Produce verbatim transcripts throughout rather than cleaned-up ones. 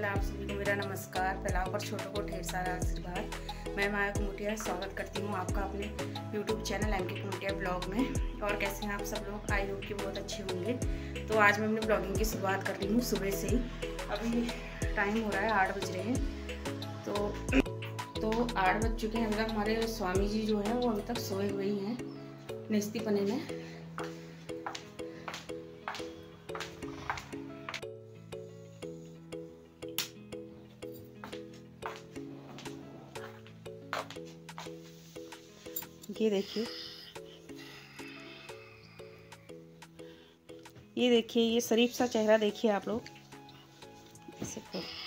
आप सभी को मेरा नमस्कार। फैलाओ पर छोटों को ढेर सारा आशीर्वाद। मैं माया कुमुटिया स्वागत करती हूँ आपका अपने यूट्यूब चैनल एम के कुमुटिया ब्लॉग में। और कैसे हैं आप सब लोग? आई होप कि बहुत अच्छे होंगे। तो आज मैं अपनी ब्लॉगिंग की शुरुआत कर रही हूँ सुबह से ही। अभी टाइम हो रहा है आठ बज रहे हैं। तो तो आठ बज चुके हैं। अभी तक हमारे स्वामी जी जो हैं वो अभी तक सोए हुए ही हैं निस्ती पने में। ये देखिए ये देखिए ये शरीफ सा चेहरा देखिए आप लोग। ऐसे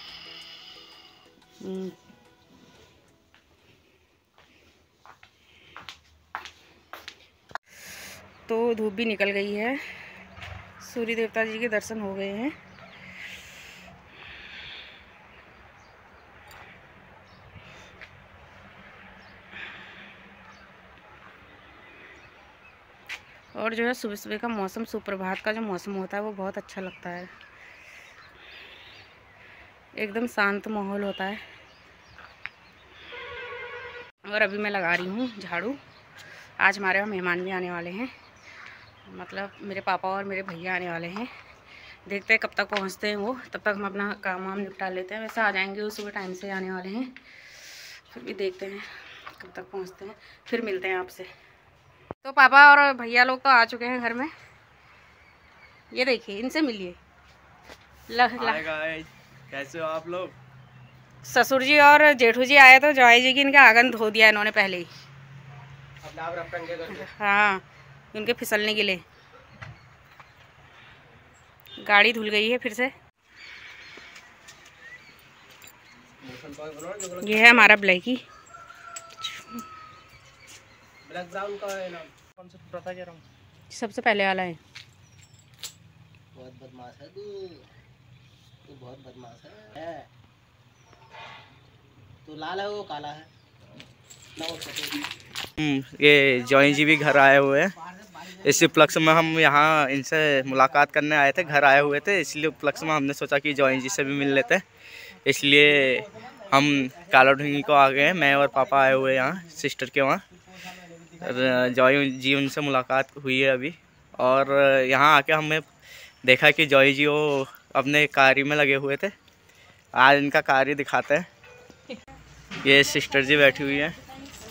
तो धूप भी निकल गई है। सूर्य देवता जी के दर्शन हो गए हैं। और जो है सुबह सुबह का मौसम, सुप्रभात का जो मौसम होता है वो बहुत अच्छा लगता है। एकदम शांत माहौल होता है। और अभी मैं लगा रही हूँ झाड़ू। आज हमारे यहाँ मेहमान भी आने वाले हैं, मतलब मेरे पापा और मेरे भैया आने वाले हैं। देखते हैं कब तक पहुँचते हैं वो, तब तक हम अपना काम वाम निपटा लेते हैं। वैसे आ जाएंगे वो, सुबह टाइम से आने वाले हैं। फिर भी देखते हैं कब तक पहुँचते हैं, फिर मिलते हैं आपसे। तो पापा और भैया लोग तो आ चुके हैं घर में। ये देखिए, इनसे मिलिए। कैसे हो आप लोग? ससुर जी और जेठू जी आए तो जवाई जी की इनका आंगन धो दिया इन्होंने पहले ही। हाँ, उनके फिसलने के लिए गाड़ी धुल गई है फिर से। ये है हमारा ब्लैकी। ब्लैक ब्राउन का है नाम। कौन सा पता कह रहा हूँ? सबसे पहले वाला है। बहुत बदमाश है तू तू बहुत बदमाश है, है? तू लाल है वो काला है ना वो सफेद। ये जॉइन जी भी घर आए हुए हैं। इसी उपलक्ष्य में हम यहाँ इनसे मुलाकात करने आए थे, घर आए हुए थे। इसलिए उपलक्ष्य में हमने सोचा कि जॉइन जी से भी मिल लेते हैं। इसलिए हम काला ढूंगी को आ गए हैं। मैं और पापा आए हुए हैं यहाँ सिस्टर के वहाँ। जॉय जी उनसे मुलाकात हुई है अभी। और यहाँ आके हमें देखा कि जॉय जी वो अपने कार्य में लगे हुए थे। आज इनका कार्य दिखाते हैं। ये सिस्टर जी बैठी हुई है।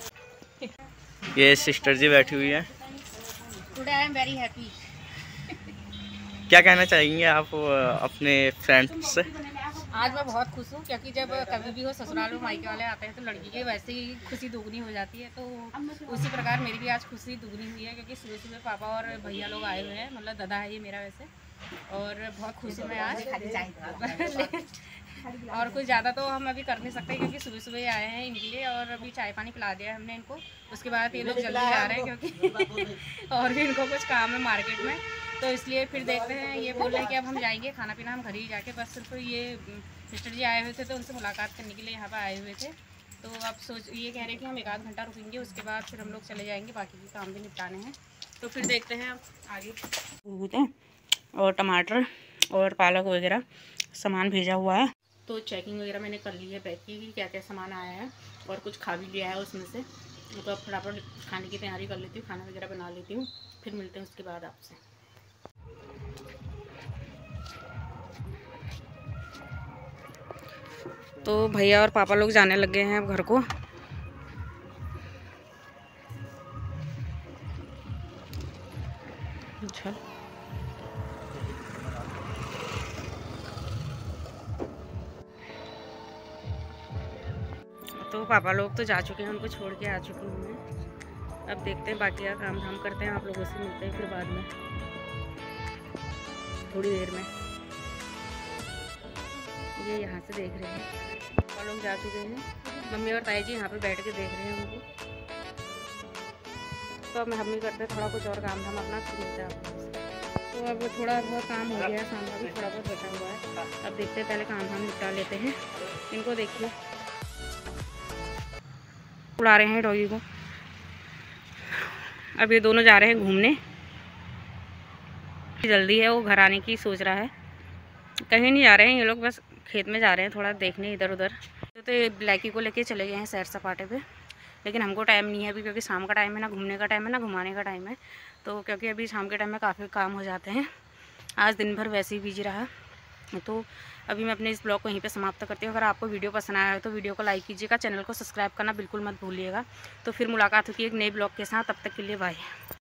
ये सिस्टर जी बैठी हुई है। Today I am very happy. क्या कहना चाहेंगे आप अपने फ्रेंड्स से? आज मैं बहुत खुश हूँ, क्योंकि जब कभी भी हो ससुराल में मायके वाले आते हैं तो लड़की की वैसे ही खुशी दुगनी हो जाती है। तो उसी प्रकार मेरी भी आज खुशी दुगनी हुई है, क्योंकि सुबह सुबह पापा और भैया लोग आए हुए हैं। मतलब दादा है ये मेरा वैसे। और बहुत खुश हूँ मैं आज। और कुछ ज़्यादा तो हम अभी कर नहीं सकते, क्योंकि सुबह सुबह आए हैं इनके लिए। और अभी चाय पानी पिला दिया हमने इनको। उसके बाद ये लोग जल्दी जा रहे हैं, क्योंकि और भी इनको कुछ काम है मार्केट में। तो इसलिए फिर देखते हैं। ये बोल रहे हैं कि अब हम जाएंगे, खाना पीना हम घर ही जाके। बस सिर्फ ये सिस्टर जी आए हुए थे तो उनसे मुलाकात करने के लिए यहाँ पर आए हुए थे। तो अब सोच ये कह रहे हैं कि हम एक आध घंटा रुकेंगे, उसके बाद फिर हम लोग चले जाएंगे, बाकी के काम भी निपटाने हैं। तो फिर देखते हैं अब आगे। और टमाटर और पालक वगैरह सामान भेजा हुआ है। तो चेकिंग वगैरह मैंने कर ली है बैग की, क्या क्या सामान आया है। और कुछ खा भी लिया है उसमें से। तो अब फटाफट खाने की तैयारी कर लेती हूँ, खाना वगैरह बना लेती हूँ, फिर मिलते हैं उसके बाद आपसे। तो भैया और पापा लोग जाने लगे हैं अब घर को। अच्छा, तो पापा लोग तो जा चुके हैं, उनको छोड़ के आ चुकी हूँ मैं। अब देखते हैं बाकी का काम धाम करते हैं, आप लोगों से मिलते हैं फिर बाद में थोड़ी देर में। ये यहाँ से देख रहे हैं पापा लोग जा चुके हैं। मम्मी और ताई जी यहाँ पे बैठ के देख रहे हैं उनको। तो अब मैं हम ही करते हैं थोड़ा कुछ और काम धाम अपना, फिर मिलते हैं आपको। तो अब थोड़ा बहुत काम हो गया है, शाम का भी थोड़ा बहुत बचा हुआ है। अब देखते हैं, पहले काम धाम निपटा लेते हैं। इनको देखिए उड़ा रहे हैं डॉगी को। अब ये दोनों जा रहे हैं घूमने। जल्दी है, वो घर आने की सोच रहा है। कहीं नहीं जा रहे हैं ये लोग, बस खेत में जा रहे हैं थोड़ा देखने इधर उधर। तो, तो ये ब्लैकी को लेके चले गए हैं सैर सपाटे पे, लेकिन हमको टाइम नहीं है अभी, क्योंकि शाम का टाइम है, ना घूमने का टाइम है ना घुमाने का टाइम है। तो क्योंकि अभी शाम के टाइम में काफ़ी काम हो जाते हैं, आज दिन भर वैसे ही बिजी रहा। तो अभी मैं अपने इस ब्लॉग को यहीं पे समाप्त करती हूँ। अगर आपको वीडियो पसंद आया हो तो वीडियो को लाइक कीजिएगा, चैनल को सब्सक्राइब करना बिल्कुल मत भूलिएगा। तो फिर मुलाकात होती है एक नए ब्लॉग के साथ, तब तक के लिए बाय।